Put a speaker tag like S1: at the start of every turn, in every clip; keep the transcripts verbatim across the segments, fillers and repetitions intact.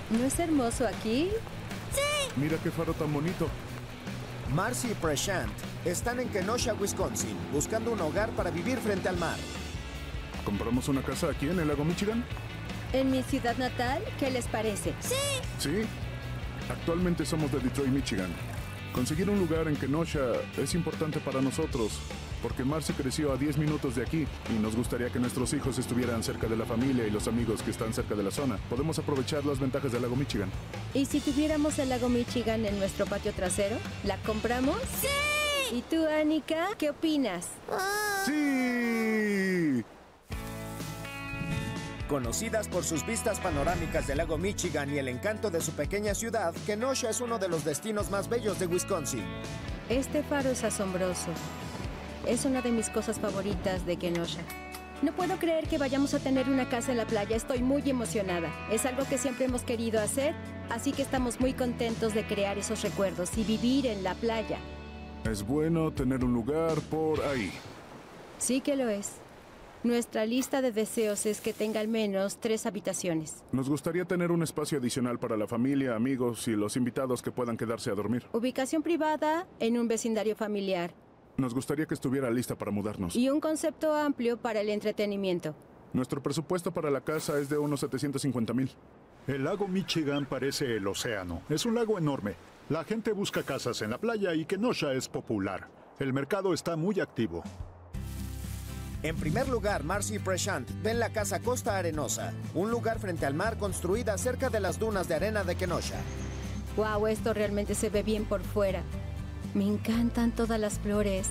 S1: ¿No es hermoso aquí?
S2: ¡Sí! Mira qué faro tan bonito.
S3: Marcy y Prashant están en Kenosha, Wisconsin, buscando un hogar para vivir frente al mar.
S2: ¿Compramos una casa aquí en el lago Michigan?
S1: ¿En mi ciudad natal? ¿Qué les parece?
S4: ¡Sí!
S2: Sí. Actualmente somos de Detroit, Michigan. Conseguir un lugar en Kenosha es importante para nosotros, porque Marcy creció a diez minutos de aquí y nos gustaría que nuestros hijos estuvieran cerca de la familia y los amigos que están cerca de la zona. Podemos aprovechar las ventajas del lago Michigan.
S1: ¿Y si tuviéramos el lago Michigan en nuestro patio trasero? ¿La compramos?
S4: ¡Sí!
S1: ¿Y tú, Annika, qué opinas?
S4: Ah.
S2: ¡Sí!
S3: Conocidas por sus vistas panorámicas del lago Michigan y el encanto de su pequeña ciudad, Kenosha es uno de los destinos más bellos de Wisconsin.
S1: Este faro es asombroso. Es una de mis cosas favoritas de Kenosha. No puedo creer que vayamos a tener una casa en la playa. Estoy muy emocionada. Es algo que siempre hemos querido hacer, así que estamos muy contentos de crear esos recuerdos y vivir en la playa.
S2: Es bueno tener un lugar por ahí.
S1: Sí que lo es. Nuestra lista de deseos es que tenga al menos tres habitaciones.
S2: Nos gustaría tener un espacio adicional para la familia, amigos y los invitados que puedan quedarse a dormir.
S1: Ubicación privada en un vecindario familiar.
S2: Nos gustaría que estuviera lista para mudarnos.
S1: Y un concepto amplio para el entretenimiento.
S2: Nuestro presupuesto para la casa es de unos setecientos cincuenta mil.
S5: El lago Michigan parece el océano. Es un lago enorme. La gente busca casas en la playa y Kenosha es popular. El mercado está muy activo.
S3: En primer lugar, Marcy y Prashant ven la casa Costa Arenosa, un lugar frente al mar construida cerca de las dunas de arena de Kenosha.
S1: Wow, esto realmente se ve bien por fuera. Me encantan todas las flores.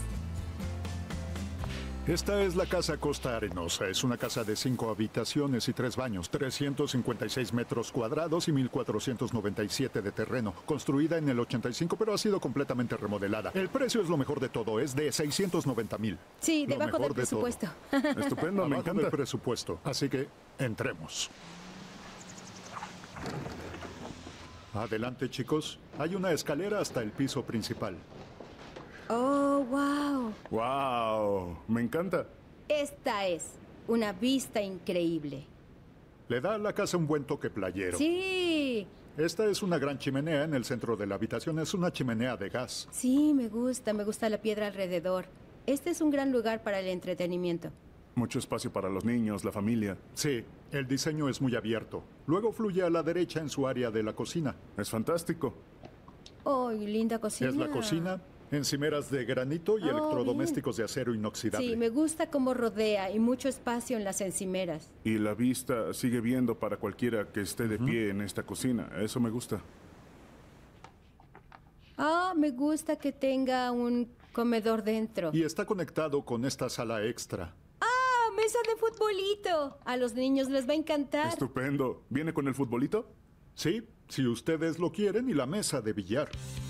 S5: Esta es la casa Costa Arenosa. Es una casa de cinco habitaciones y tres baños, trescientos cincuenta y seis metros cuadrados y mil cuatrocientos noventa y siete de terreno. Construida en el ochenta y cinco, pero ha sido completamente remodelada. El precio es lo mejor de todo, es de seiscientos noventa mil.
S1: Sí,
S5: Lo
S1: debajo del
S5: mejor de todo.
S1: presupuesto.
S2: Estupendo, me
S5: Abajo
S2: encanta.
S5: del presupuesto. Así que, entremos. Adelante, chicos. Hay una escalera hasta el piso principal.
S1: Oh, wow.
S2: ¡Wow! Me encanta.
S1: Esta es una vista increíble.
S5: Le da a la casa un buen toque playero.
S1: Sí,
S5: Esta es una gran chimenea en el centro de la habitación. Es una chimenea de gas.
S1: sí, me gusta, me gusta la piedra alrededor. Este es un gran lugar para el entretenimiento.
S2: Mucho espacio para los niños, la familia.
S5: Sí, el diseño es muy abierto. Luego fluye a la derecha en su área de la cocina.
S2: Es fantástico.
S1: Oh, y linda cocina.
S5: Es la cocina, encimeras de granito y
S1: Oh,
S5: electrodomésticos de acero inoxidable.
S1: Sí, me gusta cómo rodea y mucho espacio en las encimeras.
S2: Y la vista sigue viendo para cualquiera que esté de pie en esta cocina. Eso me gusta.
S1: Ah, me gusta que tenga un comedor dentro.
S5: Y está conectado con esta sala extra.
S1: ¡Ah, mesa de futbolito! A los niños les va a encantar.
S2: Estupendo. ¿Viene con el futbolito?
S5: Sí, si ustedes lo quieren, y la mesa de billar.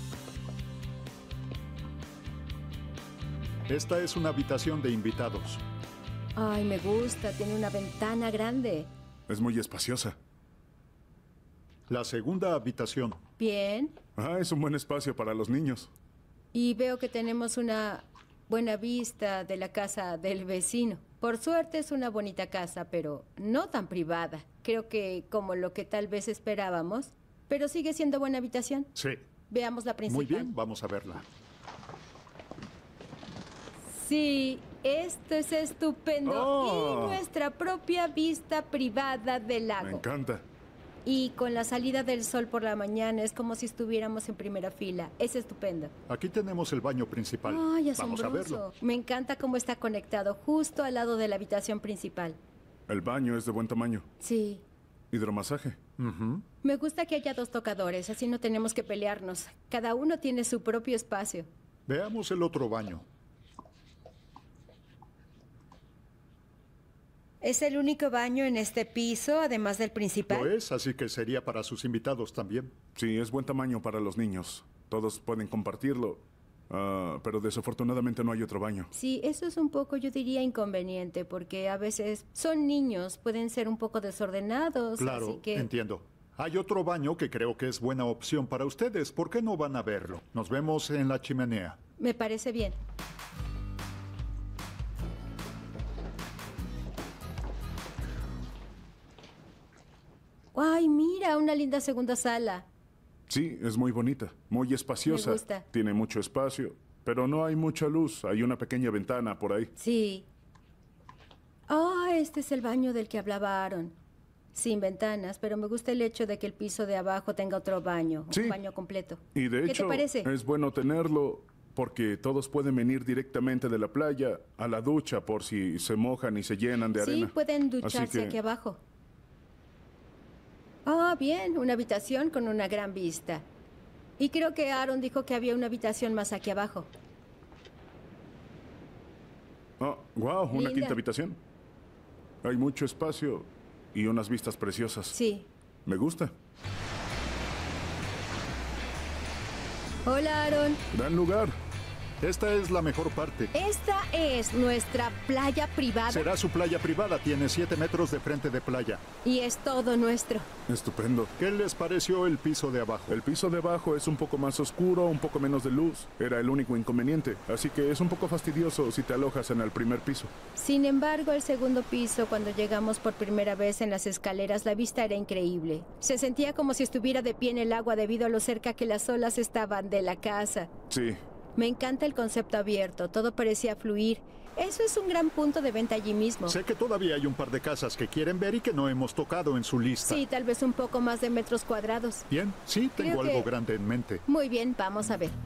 S5: Esta es una habitación de invitados.
S1: Ay, me gusta, tiene una ventana grande.
S2: Es muy espaciosa.
S5: La segunda habitación.
S1: Bien.
S2: Ah, es un buen espacio para los niños.
S1: Y veo que tenemos una buena vista de la casa del vecino. Por suerte es una bonita casa, pero no tan privada. Creo que como lo que tal vez esperábamos. Pero sigue siendo buena habitación.
S5: Sí.
S1: Veamos la principal.
S5: Muy bien, vamos a verla.
S1: Sí, esto es estupendo.
S2: Oh.
S1: Y nuestra propia vista privada del
S2: Me
S1: lago.
S2: encanta.
S1: Y con la salida del sol por la mañana es como si estuviéramos en primera fila. Es estupendo.
S5: Aquí tenemos el baño principal.
S1: Ay,
S5: Vamos
S1: asombroso.
S5: a verlo.
S1: Me encanta cómo está conectado justo al lado de la habitación principal.
S2: El baño es de buen tamaño.
S1: Sí.
S2: Hidromasaje.
S5: Ujú.
S1: Me gusta que haya dos tocadores, así no tenemos que pelearnos. Cada uno tiene su propio espacio.
S5: Veamos el otro baño.
S1: ¿Es el único baño en este piso, además del principal?
S5: Lo es, así que sería para sus invitados también.
S2: Sí, es buen tamaño para los niños. Todos pueden compartirlo. Ah, pero desafortunadamente no hay otro baño.
S1: Sí, eso es un poco, yo diría, inconveniente, porque a veces son niños, pueden ser un poco desordenados,
S5: Claro,
S1: así que...
S5: entiendo. Hay otro baño que creo que es buena opción para ustedes. ¿Por qué no van a verlo? Nos vemos en la chimenea.
S1: Me parece bien. ¡Ay, mira! Una linda segunda sala.
S2: Sí, es muy bonita, muy espaciosa.
S1: Me gusta.
S2: Tiene mucho espacio, pero no hay mucha luz. Hay una pequeña ventana por ahí.
S1: Sí. Ah, este es el baño del que hablaba Aaron. Sin ventanas, pero me gusta el hecho de que el piso de abajo tenga otro baño.
S2: Sí.
S1: Un baño completo.
S2: Y de
S1: ¿Qué
S2: hecho,
S1: te parece?
S2: es bueno tenerlo porque todos pueden venir directamente de la playa a la ducha por si se mojan y se llenan de
S1: Sí,
S2: arena.
S1: pueden
S2: Así
S1: ducharse
S2: que-
S1: aquí abajo. Ah, bien, una habitación con una gran vista. Y creo que Aaron dijo que había una habitación más aquí abajo.
S2: Oh, wow, una
S1: Linda.
S2: quinta habitación. Hay mucho espacio y unas vistas preciosas.
S1: Sí.
S2: Me gusta.
S1: Hola, Aaron.
S2: Dan lugar.
S5: Esta es la mejor parte.
S1: Esta es nuestra playa privada
S5: Será su playa privada. Tiene siete metros de frente de playa.
S1: y es todo nuestro.
S2: Estupendo.
S5: ¿Qué les pareció el piso de abajo?
S2: El piso de abajo es un poco más oscuro, un poco menos de luz. Era el único inconveniente. Así que es un poco fastidioso si te alojas en el primer piso.
S1: Sin embargo, el segundo piso, cuando llegamos por primera vez en las escaleras, la vista era increíble. Se sentía como si estuviera de pie en el agua debido a lo cerca que las olas estaban de la casa.
S2: Sí.
S1: Me encanta el concepto abierto, todo parecía fluir. Eso es un gran punto de venta allí mismo.
S5: Sé que todavía hay un par de casas que quieren ver y que no hemos tocado en su lista.
S1: Sí, tal vez un poco más de metros cuadrados.
S5: Bien, sí, tengo
S1: Creo
S5: algo
S1: que-
S5: grande en mente.
S1: Muy bien, vamos a ver.